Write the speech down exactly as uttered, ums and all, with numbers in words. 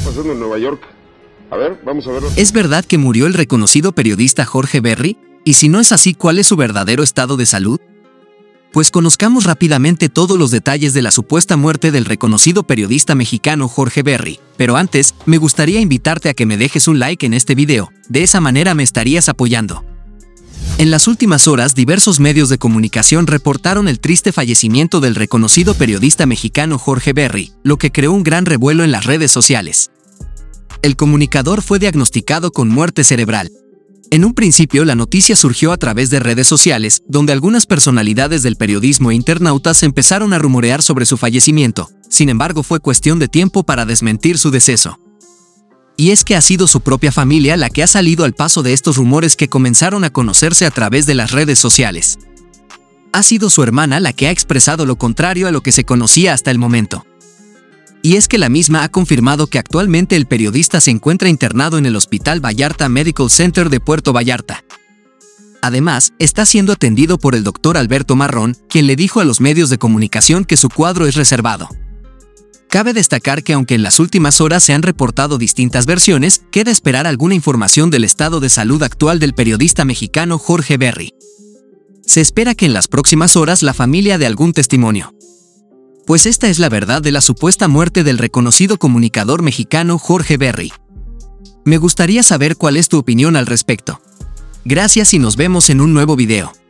pasando en Nueva York. A ver, vamos a verlo. ¿Es verdad que murió el reconocido periodista Jorge Berry? Y si no es así, ¿cuál es su verdadero estado de salud? Pues conozcamos rápidamente todos los detalles de la supuesta muerte del reconocido periodista mexicano Jorge Berry. Pero antes, me gustaría invitarte a que me dejes un like en este video, de esa manera me estarías apoyando. En las últimas horas, diversos medios de comunicación reportaron el triste fallecimiento del reconocido periodista mexicano Jorge Berry, lo que creó un gran revuelo en las redes sociales. El comunicador fue diagnosticado con muerte cerebral. En un principio, la noticia surgió a través de redes sociales, donde algunas personalidades del periodismo e internautas empezaron a rumorear sobre su fallecimiento. Sin embargo, fue cuestión de tiempo para desmentir su deceso. Y es que ha sido su propia familia la que ha salido al paso de estos rumores que comenzaron a conocerse a través de las redes sociales. Ha sido su hermana la que ha expresado lo contrario a lo que se conocía hasta el momento. Y es que la misma ha confirmado que actualmente el periodista se encuentra internado en el Hospital Vallarta Medical Center de Puerto Vallarta. Además, está siendo atendido por el doctor Alberto Marrón, quien le dijo a los medios de comunicación que su cuadro es reservado. Cabe destacar que aunque en las últimas horas se han reportado distintas versiones, queda esperar alguna información del estado de salud actual del periodista mexicano Jorge Berry. Se espera que en las próximas horas la familia dé algún testimonio. Pues esta es la verdad de la supuesta muerte del reconocido comunicador mexicano Jorge Berry. Me gustaría saber cuál es tu opinión al respecto. Gracias y nos vemos en un nuevo video.